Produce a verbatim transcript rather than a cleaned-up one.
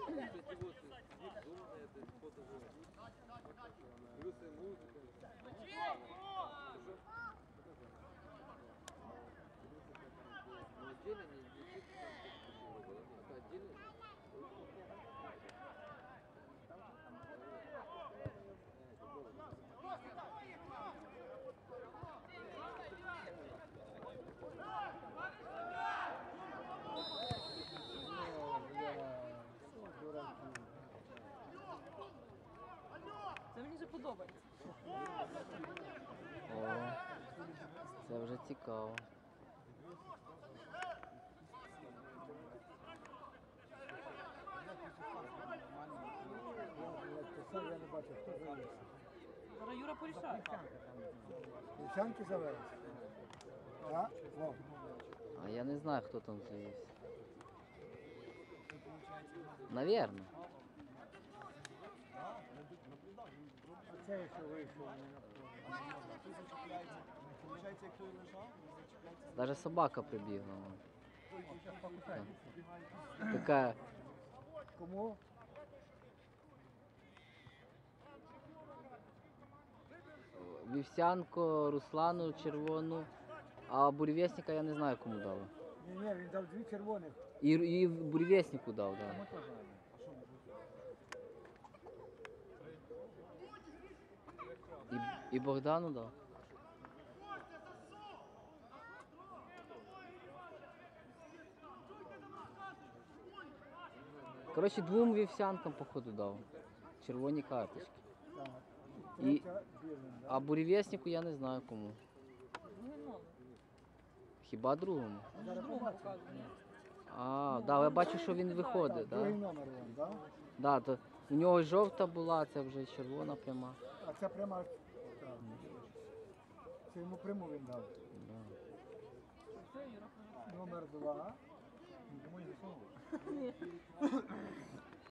Це мені вже подобається. О, це вже цікаво. Я не бачу, хто завівся. Зараз Юра порішає. Вівсянки завелися? Так? О. А я не знаю, хто там завівся. Навірно. А це що вийшло? Даже собака прибігла. вон. Так. Така. Кому? Вівсянко, Руслану червону, а буревесника я не знаю, кому дали. Ні, ні, він дав дві червоних. І, і буревеснику дав, так. Да. І, і Богдану дав. Коротше, двом вівсянкам, походу, дав. Червоні карточки. Так. І, Третя білим, да? а буревеснику я не знаю кому. Хіба другому? Зараз Другому побачимо. показує. А, да, я бачу, що він виходить, Другий так? Да? номер вон, так? Да, то у нього жовта була, це вже червона пряма. А це прямо... Так. Це йому пряму він дав. Да. Все, Юра. Номер два. Ні.